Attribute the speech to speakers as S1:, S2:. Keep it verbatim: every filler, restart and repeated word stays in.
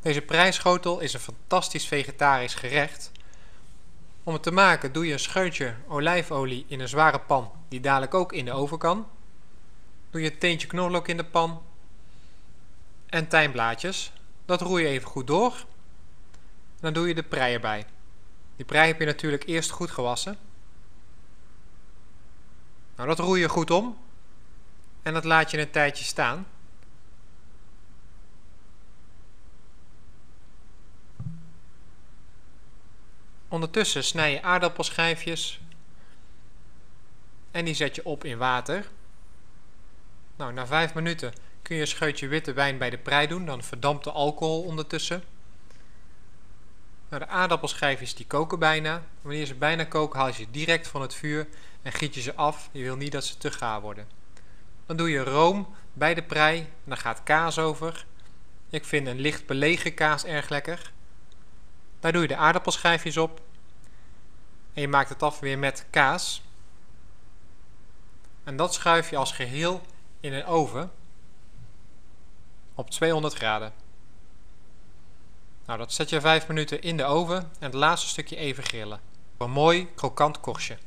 S1: Deze preischotel is een fantastisch vegetarisch gerecht. Om het te maken doe je een scheutje olijfolie in een zware pan die dadelijk ook in de oven kan. Doe je een teentje knoflook in de pan en tijmblaadjes. Dat roei je even goed door. Dan doe je de prei erbij. Die prei heb je natuurlijk eerst goed gewassen. Nou, dat roei je goed om en dat laat je een tijdje staan. Ondertussen snij je aardappelschijfjes en die zet je op in water. Nou, na vijf minuten kun je een scheutje witte wijn bij de prei doen, dan verdampt de alcohol ondertussen. Nou, de aardappelschijfjes die koken bijna. Wanneer ze bijna koken haal je ze direct van het vuur en giet je ze af. Je wil niet dat ze te gaar worden. Dan doe je room bij de prei en dan gaat kaas over. Ik vind een licht belegen kaas erg lekker. Daar doe je de aardappelschijfjes op. En je maakt het af weer met kaas. En dat schuif je als geheel in een oven op tweehonderd graden. Nou, dat zet je vijf minuten in de oven en het laatste stukje even grillen. Voor een mooi krokant korstje.